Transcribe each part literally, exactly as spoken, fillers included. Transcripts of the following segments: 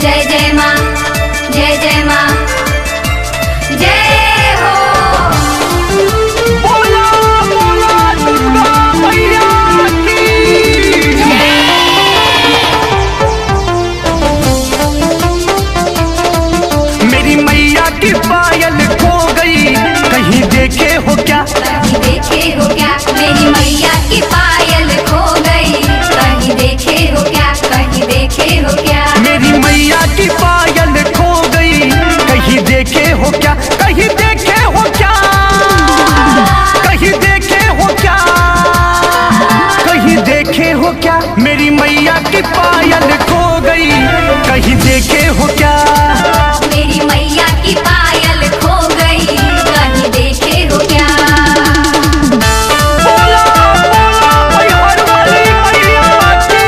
जय जय माँ, जय जय माँ, जय हो। बोला बोला दुर्गा मैया की मेरी मैया की पायल खो गई, कहीं देखे हो क्या? कहीं देखे हो क्या? मेरी मैया की पायल खो गई, कहीं देखे हो क्या? कहीं देखे हो क्या? मेरी मैया की पायल खो गई, कहीं देखे हो क्या? कहीं देखे हो क्या? कहीं देखे हो क्या? कहीं देखे हो क्या? मेरी मैया की पायल खो गई, कहीं देखे हो क्या? मेरी मैया की पायल खो गई, कहीं देखे हो क्या? बोला बोला मैहर वाली मैया की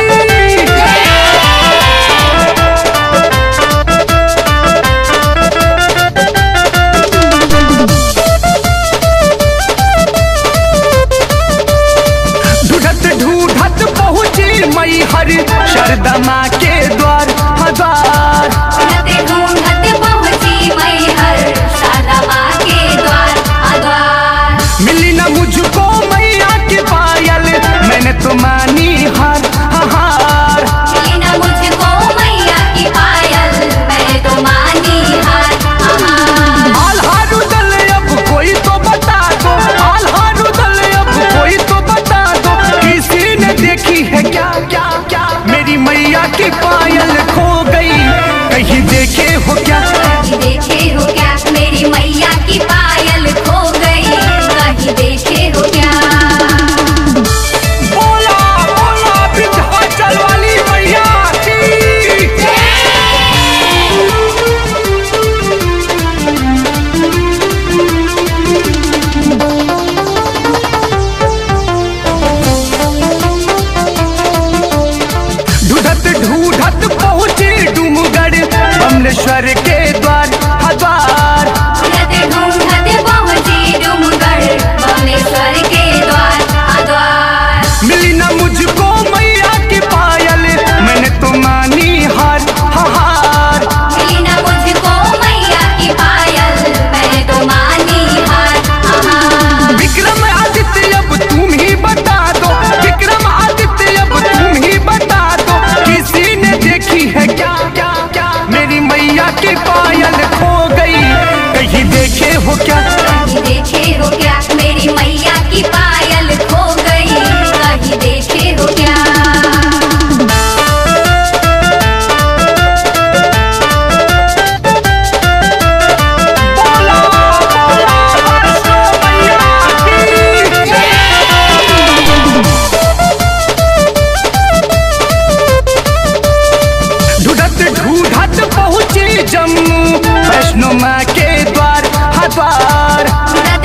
ढूंढत ढूंढत पहुंची मैहर शारदा माँ के द्वार द्वार ढूंढते ढूंढते पहुंची मैहर शारदा माँ के द्वार द्वार। मिली ना मुझको मैया की पायल, मैंने तो मानी हार हार। मिली ना मुझको मैया की पायल, मैंने तो मानी हार हार। आल्हारू दल अब कोई तो बता दो, आल्हारू दल अब कोई तो बता दो, किसी ने देखी है क्या क्या क्या? मेरी मैया की पायल खो गई, कहीं देखे हो क्या? कहीं देखे हो क्या? मेरी मैया की पायल खो गई, कहीं देखे हो क्या? बोला बोला विंध्याचल वाली मैया की ढूंढत ढूंढत पहुंची डूमगढ़ बमलेश्वर के द्वार द्वार। ढूंढते ढूंढते पहुंची डूमगढ़ बमलेश्वर के द्वार द्वार। मिली ना मुझको मैया की पायल, मैंने तो मानी हार हार। मिली ना मुझको मैया की पायल, मैंने तो मानी हार हार। विक्रम आदित्य अब तुम ही बता दो, विक्रम आदित्य अब तुम ही बता दो, किसी ने देखी है क्या क्या क्या? मेरी मैया की पायल खो गई, कहीं देखे हो क्या? कहीं देखे हो क्या? मेरी मैया की पायल खो गई, कहीं देखे हो क्या? बोला बोला वैष्णो मैया की ढूंढत ढूंढत पहुंची जम्मू वैष्णो माँ के द्वार द्वार।